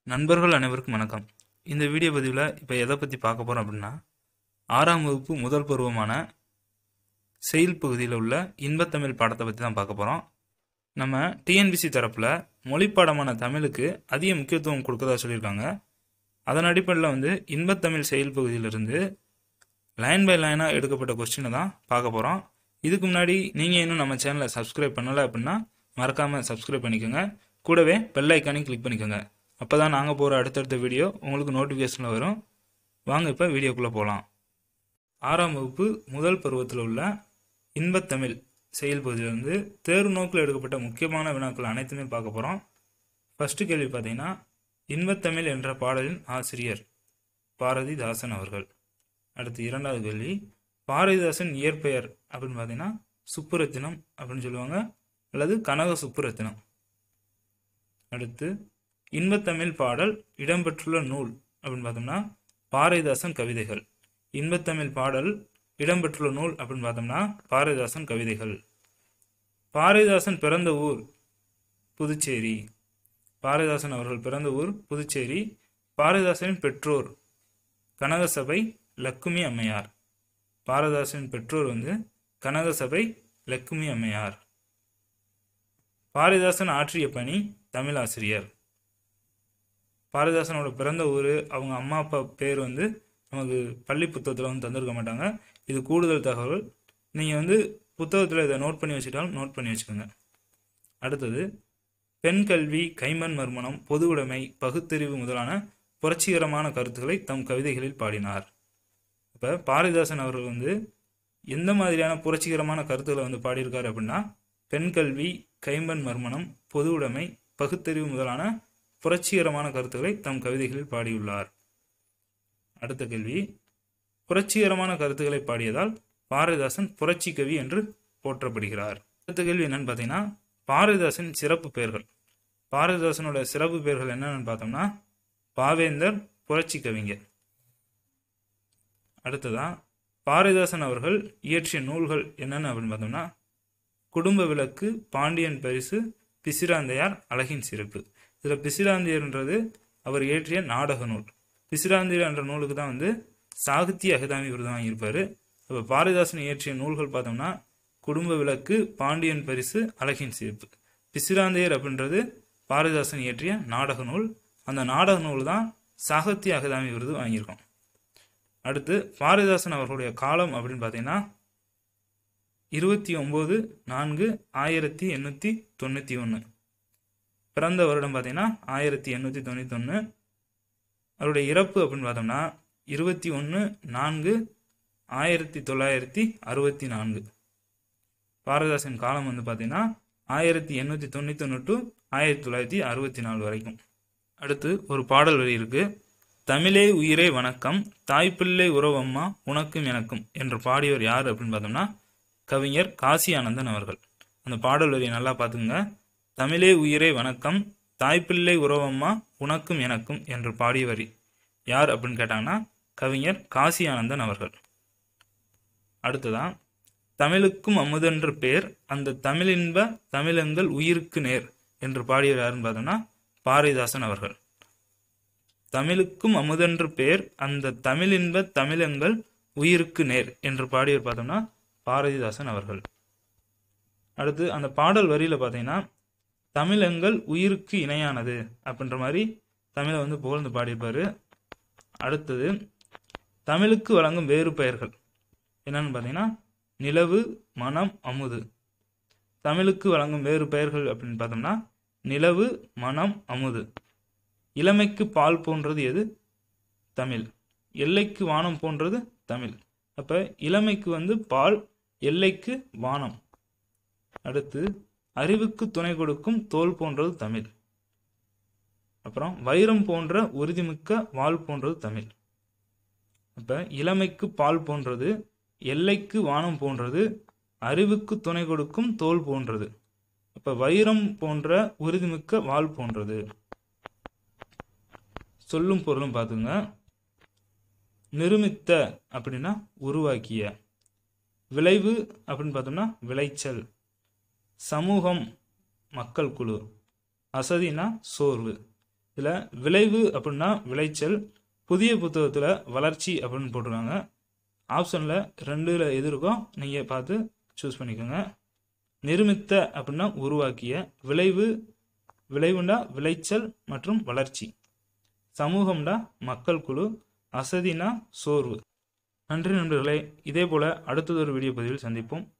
நண்பர்கள் அனைவருக்கும் வணக்கம். இந்த வீடியோ பதிவில் இப்போ எதை பற்றி பார்க்க போகிறோம் அப்படின்னா, 6ஆம் வகுப்பு முதல் பருவமான செயல் பகுதியில் உள்ள இன்பத்தமிழ் பாடத்தை பற்றி தான் பார்க்க போகிறோம். நம்ம டிஎன்பிஎஸ்சி தரப்பில் மொழிப்பாடமான தமிழுக்கு அதிக முக்கியத்துவம் கொடுக்கறதா சொல்லியிருக்காங்க. அதன் அடிப்படையில் இன்பத்தமிழ் செயல் பகுதியிலிருந்து லைன் பை லைனாக எடுக்கப்பட்ட கொஸ்டினை தான் பார்க்க போகிறோம். இதுக்கு முன்னாடி நீங்கள் இன்னும் நம்ம சேனலை சப்ஸ்கிரைப் பண்ணலை அப்படின்னா மறக்காமல் சப்ஸ்கிரைப் பண்ணிக்கோங்க. கூடவே பெல் ஐக்கானையும் கிளிக் பண்ணிக்கோங்க. அப்போ தான் நாங்கள் போகிற அடுத்தடுத்த வீடியோ உங்களுக்கு நோட்டிஃபிகேஷனில் வரும். வாங்க இப்போ வீடியோக்குள்ளே போகலாம். 6ஆம் வகுப்பு முதல் பருவத்தில் உள்ள இன்பத்தமிழ் செயல் பகுதியிலிருந்து தேர்வு நோக்கில் எடுக்கப்பட்ட முக்கியமான வினாக்கள் அனைத்துமே பார்க்க போகிறோம். ஃபஸ்ட்டு கேள்வி பார்த்தீங்கன்னா, இன்பத்தமிழ் என்ற பாடலின் ஆசிரியர் பாரதிதாசன் அவர்கள். அடுத்து இரண்டாவது கேள்வி, பாரதிதாசன் இயற்பெயர் அப்படின்னு பார்த்தீங்கன்னா சுப்புரத்தினம் அப்படின்னு சொல்லுவாங்க, அல்லது கனக சுப்புரத்தினம். அடுத்து இன்பத்தமிழ் பாடல் இடம்பெற்றுள்ள நூல் அப்படின்னு பார்த்தோம்னா பாரதிதாசன் கவிதைகள். இன்பத்தமிழ் பாடல் இடம்பெற்றுள்ள நூல் அப்படின்னு பார்த்தோம்னா பாரதிதாசன் கவிதைகள். பாரதிதாசன் பிறந்த ஊர் புதுச்சேரி. பாரதிதாசன் அவர்கள் பிறந்த ஊர் புதுச்சேரி. பாரதிதாசனின் பெற்றோர் கனகசபை லக்குமி அம்மையார். பாரதிதாசனின் பெற்றோர் கனகசபை லக்குமி அம்மையார். பாரதிதாசன் ஆற்றிய பணி தமிழாசிரியர். பாரதிதாசனோட பிறந்த ஊர், அவங்க அம்மா அப்பா பேர் நமக்கு பள்ளி புத்தகத்தில் தந்திருக்க மாட்டாங்க. இது கூடுதல் தகவல். நீங்கள் புத்தகத்தில் இதை நோட் பண்ணி வச்சுட்டாலும் நோட் பண்ணி வச்சுக்கோங்க. அடுத்தது, பெண் கல்வி, கைம்பெண் மறுமணம், பொது உடைமை, பகுத்தறிவு முதலான புரட்சிகரமான கருத்துக்களை தம் கவிதைகளில் பாடினார். இப்போ பாரதிதாசன் அவர்கள் எந்த மாதிரியான புரட்சிகரமான கருத்துக்களை பாடியிருக்காரு அப்படின்னா, பெண் கல்வி, கைம்பெண் மறுமணம், பொது உடைமை, பகுத்தறிவு முதலான புரட்சிகரமான கருத்துக்களை தம் கவிதைகளில் பாடியுள்ளார். அடுத்த கேள்வி, புரட்சிகரமான கருத்துக்களை பாடியதால் பாரதிதாசன் புரட்சி கவி என்று போற்றப்படுகிறார். அடுத்த கேள்வி என்னன்னு பார்த்தீங்கன்னா, பாரதிதாசன் சிறப்பு பெயர்கள். பாரதிதாசனோட சிறப்பு பெயர்கள் என்னன்னு பார்த்தோம்னா பாவேந்தர், புரட்சி கவிஞர். அடுத்ததான், பாரதிதாசன் அவர்கள் இயற்றிய நூல்கள் என்னென்னு அப்படின்னு பார்த்தோம்னா குடும்ப விளக்கு, பாண்டியன் பரிசு, பிசிராந்தையார், அழகின் சிறப்பு. இதில் பிசிராந்தையர்ன்றது அவர் இயற்றிய நாடக நூல். பிசிராந்தையர் என்ற நூலுக்கு தான் சாகித்ய அகாதமி விருது வாங்கியிருப்பார். இப்போ பாரதிதாசன் இயற்றிய நூல்கள் பார்த்தோம்னா குடும்ப விளக்கு, பாண்டியன் பரிசு, அழகின் சிறப்பு. பிசிராந்தையர் அப்படின்றது பாரதிதாசன் இயற்றிய நாடக நூல். அந்த நாடக நூல் தான் சாகித்ய அகாதமி விருது வாங்கியிருக்கோம். அடுத்து, பாரதிதாசன் அவர்களுடைய காலம் அப்படின்னு பார்த்தீங்கன்னா 29/4/1891. பிறந்த வருடம் பார்த்தீங்கன்னா 1891. அவருடைய இறப்பு அப்படின்னு பார்த்தோம்னா 21/4/1964. பாரதிதாசன் காலம் பார்த்தீங்கன்னா 1891 to 1964 வரைக்கும். அடுத்து ஒரு பாடல் வரி இருக்கு. தமிழே உயிரே வணக்கம், தாய்ப்பிள்ளை உறவம்மா உனக்கும் எனக்கும் என்று பாடியவர் யார் அப்படின்னு பார்த்தோம்னா கவிஞர் காசி ஆனந்தன் அவர்கள். அந்த பாடல் வரியை நல்லா பார்த்துங்க. தமிழே உயிரே வணக்கம், தாய்ப்பிள்ளை உறவம்மா உனக்கும் எனக்கும் என்று பாடியவர் யார் அப்படின்னு கேட்டாங்கன்னா கவிஞர் காசி ஆனந்தன் அவர்கள். அடுத்ததான், தமிழுக்கும் அமுதென்று பேர், அந்த தமிழின்ப தமிழங்கள் உயிருக்கு நேர் என்று பாடியவர் யாருன்னு பார்த்தோம்னா பாரதிதாசன் அவர்கள். தமிழுக்கும் அமுதென்று பேர், அந்த தமிழின்ப தமிழங்கள் உயிருக்கு நேர் என்று பாடியவர் பார்த்தோம்னா பாரதிதாசன் அவர்கள். அடுத்து, அந்த பாடல் வரியில பார்த்தீங்கன்னா தமிழங்கள் உயிருக்கு இணையானது அப்படின்ற மாதிரி தமிழை புகழ்ந்து பாடியிருப்பாரு. அடுத்தது, தமிழுக்கு வழங்கும் வேறு பெயர்கள் என்னன்னு பார்த்தீங்கன்னா நிலவு, மனம், அமுது. தமிழுக்கு வழங்கும் வேறு பெயர்கள் அப்படின்னு பார்த்தோம்னா நிலவு, மனம், அமுது. இளமைக்கு பால் போன்றது எது? தமிழ். எல்லைக்கு வானம் போன்றது தமிழ். அப்ப இளமைக்கு பால், எல்லைக்கு வானம். அடுத்து, அறிவுக்கு துணை கொடுக்கும் தோல் போன்றது தமிழ். அப்புறம் வைரம் போன்ற உறுதிமிக்க வாள் போன்றது தமிழ். அப்ப இளமைக்கு பால் போன்றது, எல்லைக்கு வானம் போன்றது, அறிவுக்கு துணை கொடுக்கும் தோல் போன்றது. அப்ப வைரம் போன்ற உறுதிமிக்க வாள் போன்றது. சொல்லும் பொருளும் பார்த்துங்க. நிருமித்த அப்படின்னா உருவாக்கிய. விளைவு அப்படின்னு பார்த்தோம்னா விளைச்சல். சமூகம் மக்கள் குழு. அசதினா சோர்வு. இதில் விளைவு அப்படின்னா விளைச்சல், புதிய புத்தகத்தில் வளர்ச்சி அப்படின்னு போட்டிருக்காங்க. ஆப்ஷனில் 2ல் எது இருக்கோ நீங்கள் பார்த்து சூஸ் பண்ணிக்கோங்க. நிருமித்த அப்படின்னா உருவாக்கிய, விளைவுண்டா விளைச்சல் மற்றும் வளர்ச்சி, சமூகம்டா மக்கள் குழு, அசதினா சோர்வு. நன்றி நண்பர்களே. இதே போல அடுத்ததொரு வீடியோ பதிவில் சந்திப்போம்.